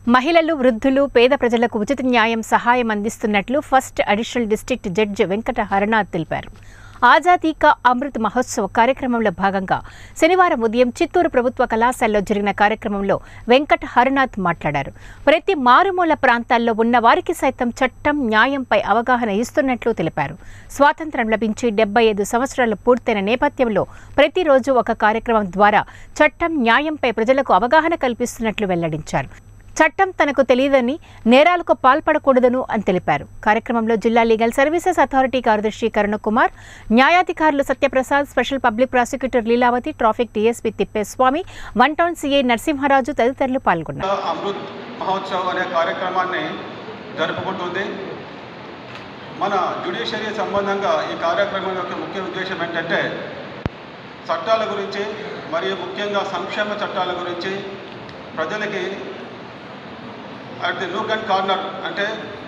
మహిళలు, వృద్ధులు, పేద ప్రజలకు ఉచిత న్యాయం సహాయం అందిస్తున్నట్లు first additional district judge Venkata Haranath తెలిపారు. ఆజాదీ కా అమృత్ మహోత్సవ్ కార్యక్రమంలో భాగంగా శనివారం ఉదయం చిత్తూరు ప్రభుత్వ కళాశాలలో జరిగిన కార్యక్రమంలో వెంకట హరనాథ్ మాట్లాడారు. ప్రతి మారుమూల ప్రాంతాల్లో ఉన్న వారికి సైతం చట్టం, న్యాయంపై అవగాహన ఇస్తున్నట్లు తెలిపారు. స్వాతంత్ర్యం లభించి 75 సంవత్సరాలు పూర్తయిన నేపథ్యంలో ప్రతిరోజు ఒక కార్యక్రమం ద్వారా చట్టం, న్యాయంపై ప్రజలకు అవగాహన కల్పిస్తున్నట్లు వెల్లడించారు. చట్టం తనకు తెలియదని, నేరాలకు పాల్పడకూడదను అని తెలిపారు. కార్యక్రమంలో జిల్లా లీగల్ సర్వీసెస్ అథారిటీ కార్యదర్శి కరుణకుమార్, న్యాయాధికారులు Satyaprasad, special public prosecutor Leelavathi, traffic DSP Thippeswamy, one town CI Narasimharaju తదితరులు పాల్గొన్నారు. అమృత్ మహోత్సవ్ అనే కార్యక్రమాన్ని జరుపుకుంటుంది. మన జ్యుడిషియరీ సంబంధంగా ఈ కార్యక్రమం యొక్క ముఖ్య ఉద్దేశం ఏంటంటే చట్టాల గురించి, మరియు ముఖ్యంగా సంక్షేమ చట్టాల గురించి ప్రజలకి at the nook and corner, అంటే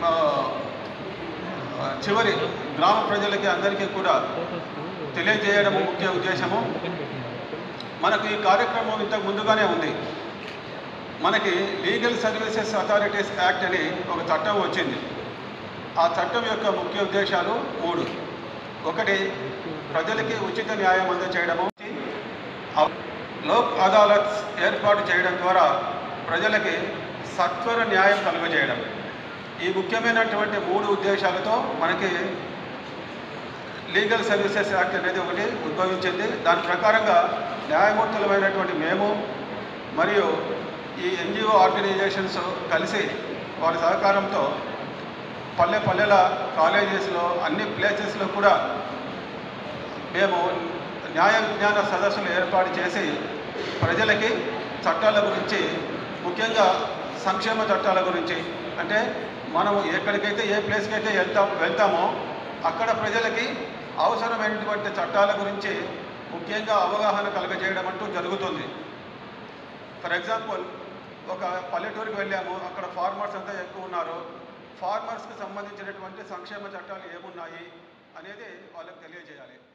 చివరి గ్రామ ప్రజలకి అందరికీ కూడా తెలియజేయడం ముఖ్య ఉద్దేశము. మనకు ఈ కార్యక్రమం ఇంతకు ముందుగానే ఉంది. మనకి లీగల్ సర్వీసెస్ అథారిటీస్ యాక్ట్ అని ఒక చట్టం వచ్చింది. ఆ చట్టం యొక్క ముఖ్య ఉద్దేశాలు 3. ఒకటి, ప్రజలకి ఉచిత న్యాయం అందజేయడము. లోక్ అదాలత్ ఏర్పాటు చేయడం ద్వారా ప్రజలకి సత్వర న్యాయం కలుగజేయడం. ఈ ముఖ్యమైనటువంటి 3 ఉద్దేశాలతో మనకి లీగల్ సర్వీసెస్ యాక్ట్ అనేది ఒకటి ఉద్భవించింది. దాని ప్రకారంగా న్యాయమూర్తులమైనటువంటి మేము మరియు ఈ ఎన్జిఓ ఆర్గనైజేషన్స్ కలిసి వారి సహకారంతో పల్లెల కాలేజెస్లో, అన్ని ప్లేసెస్లో కూడా మేము న్యాయ విజ్ఞాన సదస్సులు ఏర్పాటు చేసి ప్రజలకి చట్టాల గురించి, ముఖ్యంగా సంక్షేమ చట్టాల గురించి, అంటే మనం ఎక్కడికైతే, ఏ ప్లేస్కి అయితే వెళ్తామో అక్కడ ప్రజలకి అవసరమైనటువంటి చట్టాల గురించి ముఖ్యంగా అవగాహన కలగజేయడం అంటూ జరుగుతుంది. ఫర్ ఎగ్జాంపుల్, ఒక పల్లెటూరుకి వెళ్ళాము, అక్కడ ఫార్మర్స్ అంతా ఎక్కువ ఉన్నారు. ఫార్మర్స్కి సంబంధించినటువంటి సంక్షేమ చట్టాలు ఏమున్నాయి అనేది వాళ్ళకి తెలియజేయాలి.